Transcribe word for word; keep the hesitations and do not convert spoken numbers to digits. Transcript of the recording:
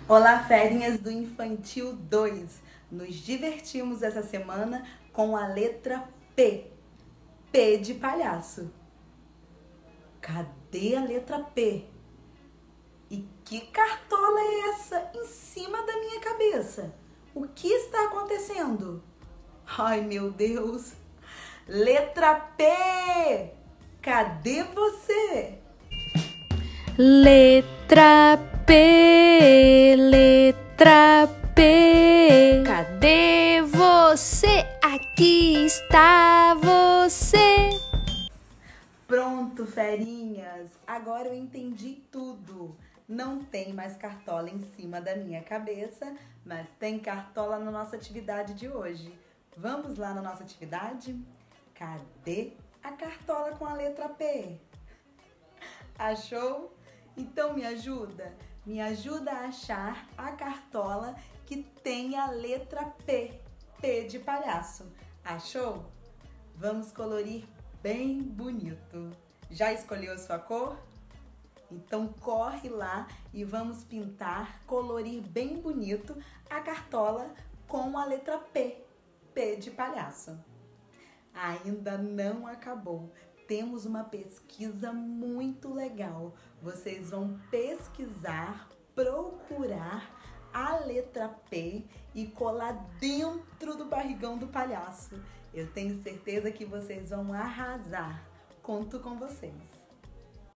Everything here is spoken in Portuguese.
Olá, ferinhas do Infantil dois. Nos divertimos essa semana com a letra P. P de palhaço. Cadê a letra P? E que cartola é essa em cima da minha cabeça? O que está acontecendo? Ai, meu Deus! Letra P! Cadê você? Letra P, letra P. Cadê você? Aqui está você. Pronto, ferinhas! Agora eu entendi tudo. Não tem mais cartola em cima da minha cabeça, mas tem cartola na nossa atividade de hoje. Vamos lá na nossa atividade? Cadê a cartola com a letra P? Achou? Então me ajuda? Me ajuda a achar a cartola que tem a letra P. P de palhaço. Achou? Vamos colorir bem bonito. Já escolheu a sua cor? Então corre lá e vamos pintar, colorir bem bonito a cartola com a letra P. P de palhaço. Ainda não acabou. Temos uma pesquisa muito legal. Vocês vão pesquisar, procurar a letra P e colar dentro do barrigão do palhaço. Eu tenho certeza que vocês vão arrasar. Conto com vocês.